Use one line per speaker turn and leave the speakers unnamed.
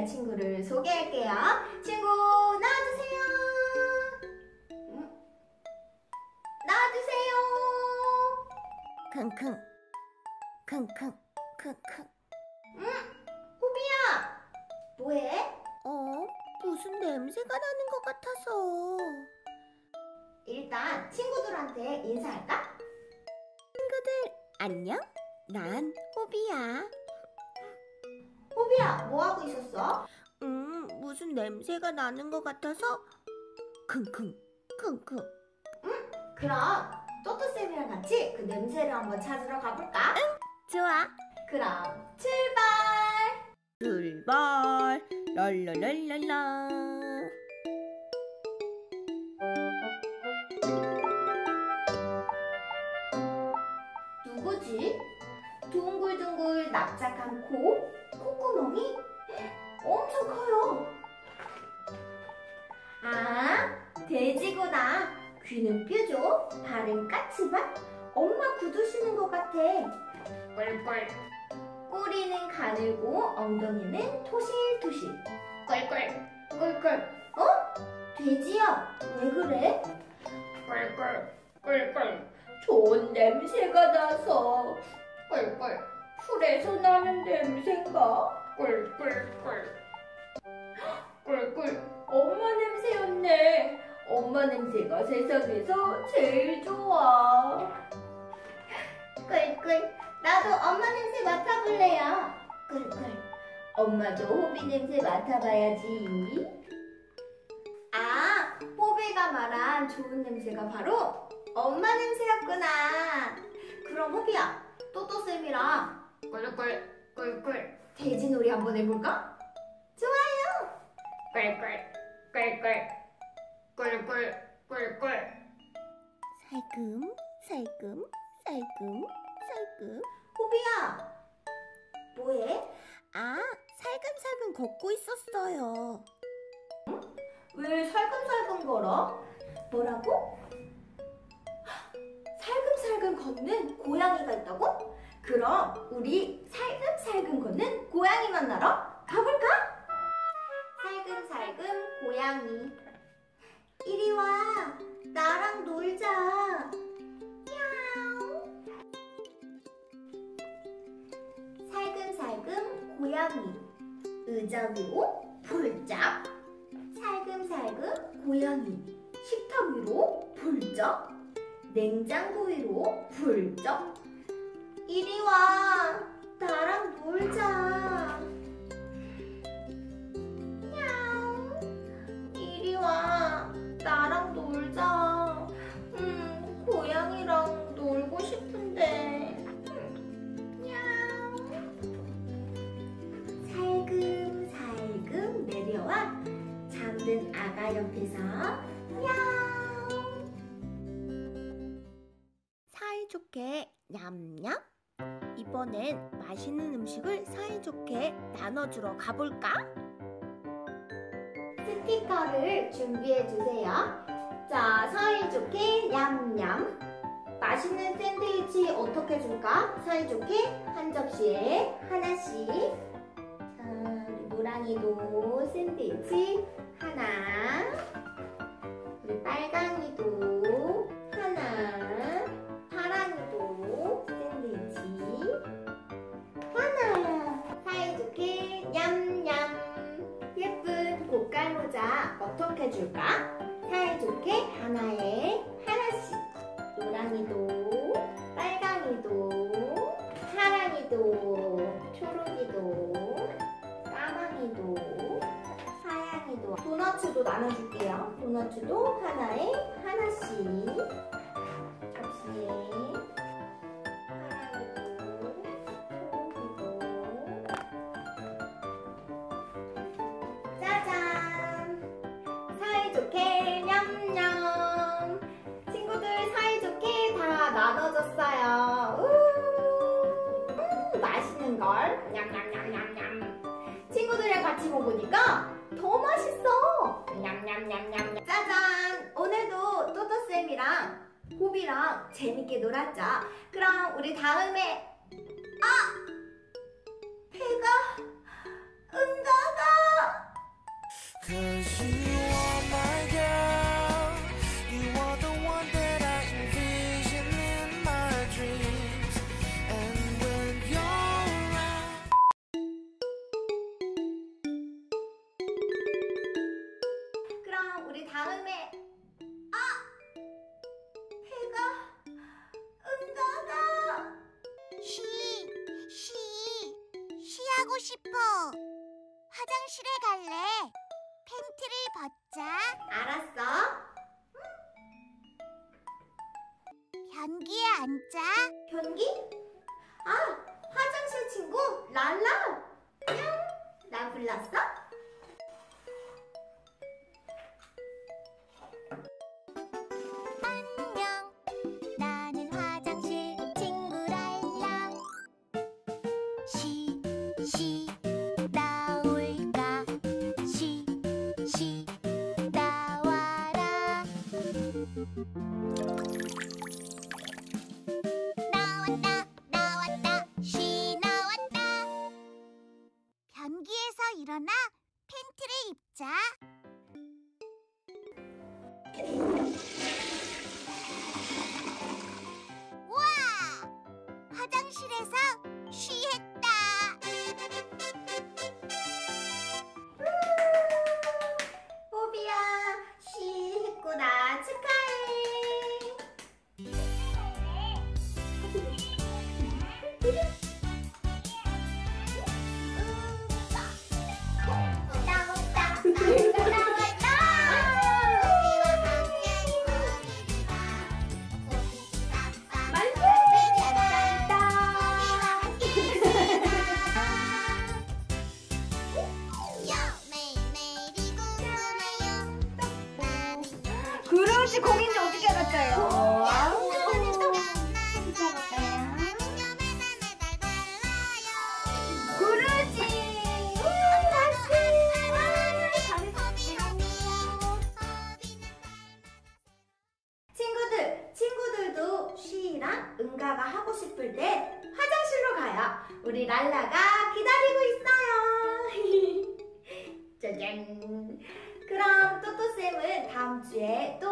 친구를 소개할게요. 친구 나와주세요. 나와주세요.
킁킁 킁킁 킁킁.
호비야, 뭐해?
무슨 냄새가 나는 것 같아서.
일단 친구들한테 인사할까?
안녕? 난 호비야.
호비야, 뭐 하고 있었어?
무슨 냄새가 나는 것 같아서 킁킁 킁킁.
그럼 또또쌤이랑 같이 그 냄새를 한번 찾으러 가볼까?
좋아.
그럼 출발!
출발. 랄랄랄랄라.
누구지? 둥글둥글 납작한 콧구멍이 엄청 커요. 아, 돼지구나. 귀는 뾰족, 발은 까치발. 엄마 구두 신은 것 같아. 꿀꿀. 꼬리는 가늘고 엉덩이는 토실토실. 꿀꿀, 꿀꿀. 돼지야, 왜 그래? 꿀꿀, 꿀꿀. 좋은 냄새가 나서. 꿀꿀. 풀에서 나는 냄새인가? 꿀꿀꿀. 꿀꿀. 엄마 냄새였네. 엄마 냄새가 세상에서 제일 좋아. 꿀꿀. 나도 엄마 냄새 맡아볼래요. 꿀꿀. 엄마도 호비 냄새 맡아봐야지. 아, 호비가 말한 좋은 냄새가 바로 엄마 냄새였구나. 그럼 호비야, 또또쌤이랑 꿀꿀 꿀꿀 돼지놀이 한번 해볼까? 좋아요. 꿀꿀 꿀꿀 꿀꿀 꿀꿀.
살금 살금 살금 살금.
호비야, 뭐해?
살금살금 걷고 있었어요.
왜 살금살금 걸어? 뭐라고? 살금살금 걷는 고양이가 있다고? 그럼 우리 살금살금 걷는 고양이 만나러 가볼까? 살금살금 고양이, 이리 와. 나랑 놀자. 야옹. 살금살금 고양이, 의자 위로 풀짝. 살금살금 고양이, 식탁 위로 풀쩍. 냉장고 위로 풀쩍. 이리 와. 나랑 놀자. 야옹. 이리 와. 나랑 놀자. 고양이랑 놀고 싶은데. 야옹. 살금살금 내려와 잠든 아가 옆에서 야옹.
사이좋게 냠냠. 이번엔 맛있는 음식을 사이좋게 나눠주러 가볼까?
스티커를 준비해주세요. 자, 사이좋게 냠냠. 맛있는 샌드위치 어떻게 줄까? 사이좋게 한 접시에 하나씩. 자, 우리 노랑이도 샌드위치 하나. 우리 빨강이도 하나. 파랑이도 샌드위치 하나. 사이좋게 냠냠. 예쁜 고깔모자 어떻게 줄까? 사이좋게 하나에 하나씩. 노랑이도, 빨강이도, 파랑이도, 초록이도, 까망이도, 하양이도. 도너츠도 나눠줄게요. 도너츠도 하나에 하나씩. 접시에 파랑이도, 초록이도. 짜잔! 사이좋게 냠냠. 친구들 사이좋게 다 나눠줬어요. 맛있는 걸 냠냠냠냠냠. 친구들이랑 같이 먹으니까 더 맛있어. 냠냠냠냠. 짜잔! 오늘도 또또쌤이랑 호비랑 재밌게 놀았죠. 그럼 우리 다음에 배가 응가가.
'Cause you are my girl. You are the one that I envision in my dreams. And when you're around.
그럼 우리 다음에 해가 응가가.
쉬하고 싶어. 화장실에 갈래. 팬티를 벗자.
알았어.
변기에 앉자.
변기? 아, 화장실 친구 랄라. 뿅. 나 불렀어?
안녕. 나는 화장실 친구 랄라. 쉬 나올까. 쉬 나와라. 나왔다. 쉬 나왔다. 변기에서 일어나 팬티를 입자. 우와! 화장실에서 쉬했다.
호비야, 쉬했구나. 축하해. 그릇이 공인지 어떻게 알았어요? 그릇이. 친구들도 쉬랑 응가가 하고 싶을 때 화장실로 가요. 우리 랄라가 기다리고 있어요. 짜잔. 그럼 또또쌤은 다음 주에 또